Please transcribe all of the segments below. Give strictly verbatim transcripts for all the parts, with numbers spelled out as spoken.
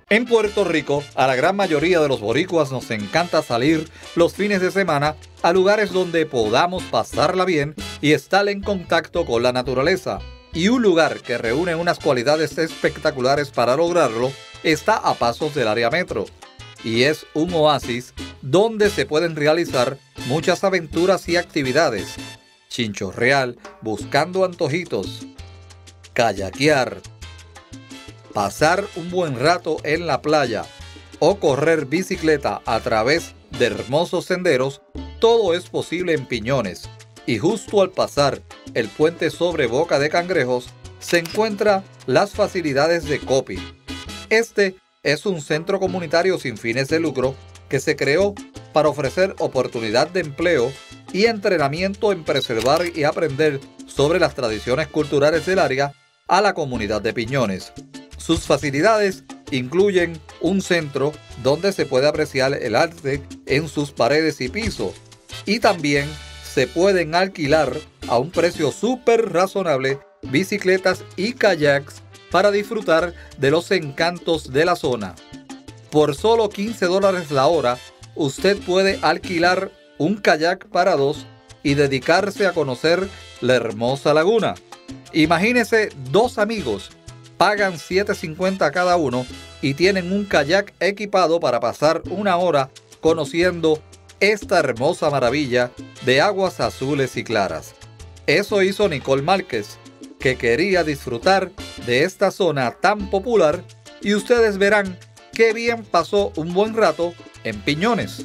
En Puerto Rico, a la gran mayoría de los boricuas nos encanta salir los fines de semana a lugares donde podamos pasarla bien y estar en contacto con la naturaleza. Y un lugar que reúne unas cualidades espectaculares para lograrlo está a pasos del área metro. Y es un oasis donde se pueden realizar muchas aventuras y actividades. Chinchorreal, buscando antojitos, kayakear, pasar un buen rato en la playa o correr bicicleta a través de hermosos senderos, todo es posible en Piñones. Y justo al pasar el puente sobre Boca de Cangrejos se encuentran las facilidades de Copi. Este es un centro comunitario sin fines de lucro que se creó para ofrecer oportunidad de empleo y entrenamiento en preservar y aprender sobre las tradiciones culturales del área a la comunidad de Piñones. Sus facilidades incluyen un centro donde se puede apreciar el arte en sus paredes y piso, y también se pueden alquilar a un precio súper razonable bicicletas y kayaks para disfrutar de los encantos de la zona. Por solo quince dólares la hora, usted puede alquilar un kayak para dos y dedicarse a conocer la hermosa laguna. Imagínese dos amigos, pagan siete cincuenta cada uno y tienen un kayak equipado para pasar una hora conociendo esta hermosa maravilla de aguas azules y claras. Eso hizo Nicole Márquez, que quería disfrutar de esta zona tan popular, y ustedes verán qué bien pasó un buen rato en Piñones.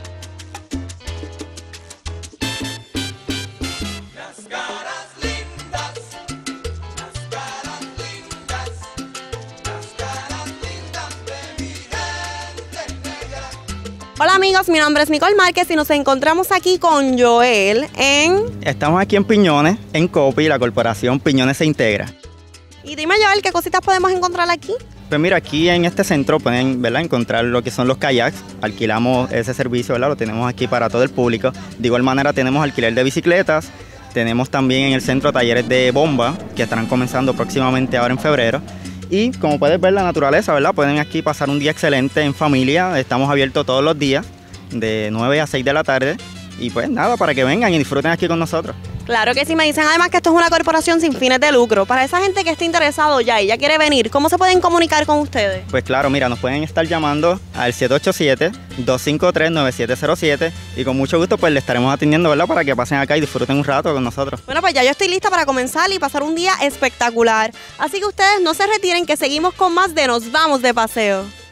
Hola amigos, mi nombre es Nicole Márquez y nos encontramos aquí con Joel en... Estamos aquí en Piñones, en Copi, la corporación Piñones se integra. Y dime Joel, ¿qué cositas podemos encontrar aquí? Pues mira, aquí en este centro pueden, ¿verdad?, encontrar lo que son los kayaks. Alquilamos ese servicio, ¿verdad? Lo tenemos aquí para todo el público. De igual manera tenemos alquiler de bicicletas. Tenemos también en el centro talleres de bomba, que estarán comenzando próximamente ahora en febrero. Y como puedes ver, la naturaleza, ¿verdad? Pueden aquí pasar un día excelente en familia. Estamos abiertos todos los días, de nueve a seis de la tarde. Y pues nada, para que vengan y disfruten aquí con nosotros. Claro que sí, me dicen además que esto es una corporación sin fines de lucro. Para esa gente que esté interesado ya y ya quiere venir, ¿cómo se pueden comunicar con ustedes? Pues claro, mira, nos pueden estar llamando al siete ocho siete, dos cinco tres, nueve siete cero siete y con mucho gusto pues le estaremos atendiendo, ¿verdad?, para que pasen acá y disfruten un rato con nosotros. Bueno, pues ya yo estoy lista para comenzar y pasar un día espectacular. Así que ustedes no se retiren, que seguimos con más de Nos Vamos de Paseo.